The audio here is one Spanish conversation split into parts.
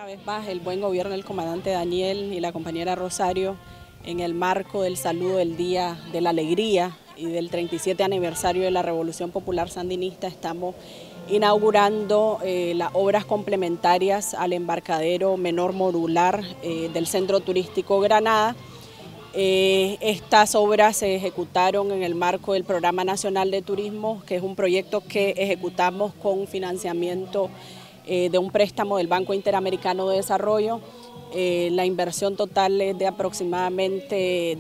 Una vez más, el buen gobierno del comandante Daniel y la compañera Rosario, en el marco del saludo del Día de la Alegría y del 37 aniversario de la Revolución Popular Sandinista, estamos inaugurando las obras complementarias al embarcadero menor modular del Centro Turístico Granada. Estas obras se ejecutaron en el marco del Programa Nacional de Turismo, que es un proyecto que ejecutamos con financiamiento de un préstamo del Banco Interamericano de Desarrollo. La inversión total es de aproximadamente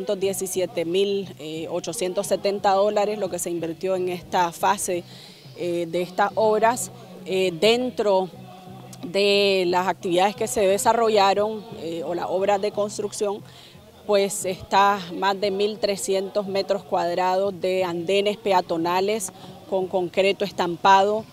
$217.870, lo que se invirtió en esta fase de estas obras. Dentro de las actividades que se desarrollaron o las obras de construcción, pues está más de 1.300 metros cuadrados de andenes peatonales con concreto estampado,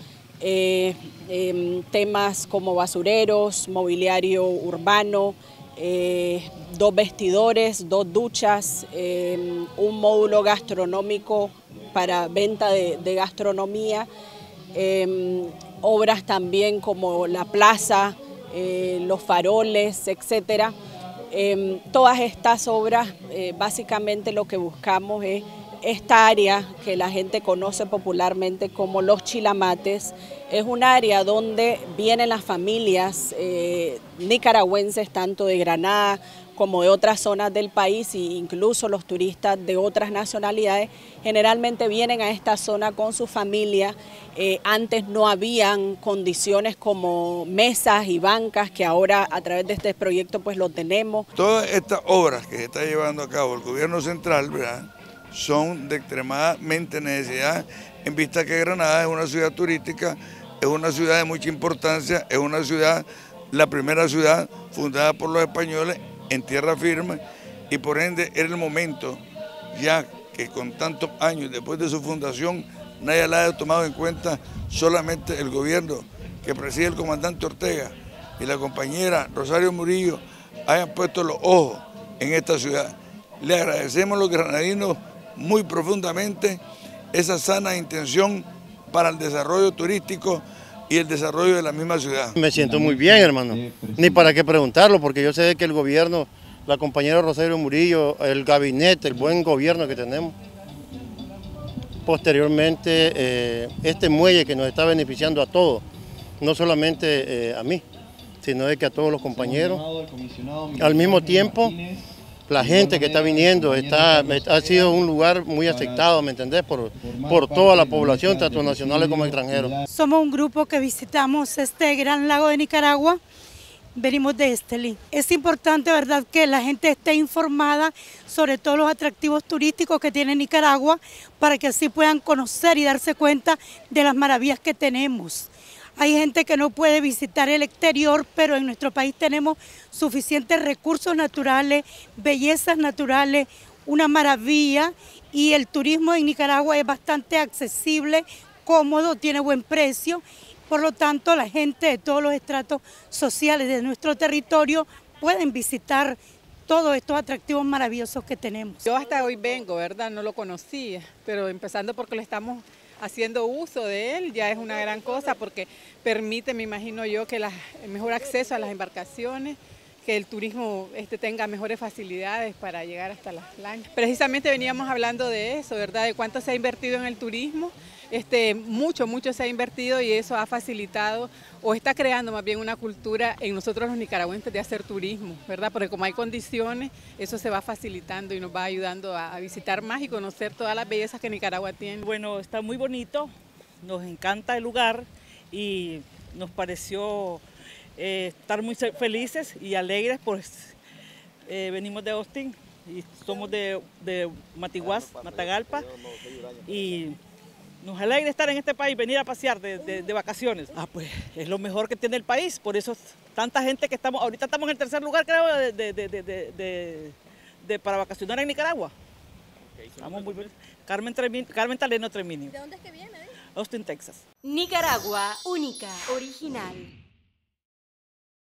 temas como basureros, mobiliario urbano, 2 vestidores, 2 duchas, un módulo gastronómico para venta de gastronomía, obras también como la plaza, los faroles, etcétera. Todas estas obras, básicamente lo que buscamos es esta área que la gente conoce popularmente como Los Chilamates. Es un área donde vienen las familias nicaragüenses, tanto de Granada como de otras zonas del país, e incluso los turistas de otras nacionalidades generalmente vienen a esta zona con su familia. Antes no habían condiciones como mesas y bancas, que ahora a través de este proyecto pues lo tenemos. Todas estas obras que se está llevando a cabo el gobierno central, ¿verdad?, son de extremadamente necesidad, en vista que Granada es una ciudad turística, es una ciudad de mucha importancia, es una ciudad, la primera ciudad fundada por los españoles en tierra firme, y por ende era el momento, ya que con tantos años después de su fundación nadie la ha tomado en cuenta, solamente el gobierno que preside el comandante Ortega y la compañera Rosario Murillo hayan puesto los ojos en esta ciudad. Le agradecemos a los granadinos muy profundamente esa sana intención para el desarrollo turístico y el desarrollo de la misma ciudad. Me siento muy bien, hermano, ni para qué preguntarlo, porque yo sé que el gobierno, la compañera Rosario Murillo, el gabinete, el buen gobierno que tenemos, posteriormente este muelle que nos está beneficiando a todos, no solamente a mí, sino de que a todos los compañeros. Al mismo tiempo, la gente que está viniendo ha sido un lugar muy aceptado, ¿me entendés? Por toda la población, tanto nacionales como extranjeros. Somos un grupo que visitamos este gran lago de Nicaragua, venimos de Estelí. Es importante, ¿verdad?, que la gente esté informada sobre todos los atractivos turísticos que tiene Nicaragua, para que así puedan conocer y darse cuenta de las maravillas que tenemos. Hay gente que no puede visitar el exterior, pero en nuestro país tenemos suficientes recursos naturales, bellezas naturales, una maravilla, y el turismo en Nicaragua es bastante accesible, cómodo, tiene buen precio. Por lo tanto, la gente de todos los estratos sociales de nuestro territorio pueden visitar todos estos atractivos maravillosos que tenemos. Yo hasta hoy vengo, ¿verdad? No lo conocía, pero empezando porque lo estamos haciendo uso de él, ya es una gran cosa, porque permite, me imagino yo, que el mejor acceso a las embarcaciones, que el turismo tenga mejores facilidades para llegar hasta las lanchas. Precisamente veníamos hablando de eso, ¿verdad?, de cuánto se ha invertido en el turismo. Mucho se ha invertido, y eso ha facilitado o está creando más bien una cultura en nosotros los nicaragüenses de hacer turismo, ¿verdad? Porque como hay condiciones, eso se va facilitando y nos va ayudando a visitar más y conocer todas las bellezas que Nicaragua tiene. Bueno, está muy bonito, nos encanta el lugar y nos pareció estar muy felices y alegres, pues venimos de Austin y somos de Matiguás, Matagalpa, y nos alegra estar en este país, venir a pasear de vacaciones. Pues es lo mejor que tiene el país, por eso tanta gente que ahorita estamos en el tercer lugar, creo, para vacacionar en Nicaragua. Estamos muy bien. Carmen Taleno Treminio. ¿De dónde es que viene? Austin, Texas. Nicaragua, única, original.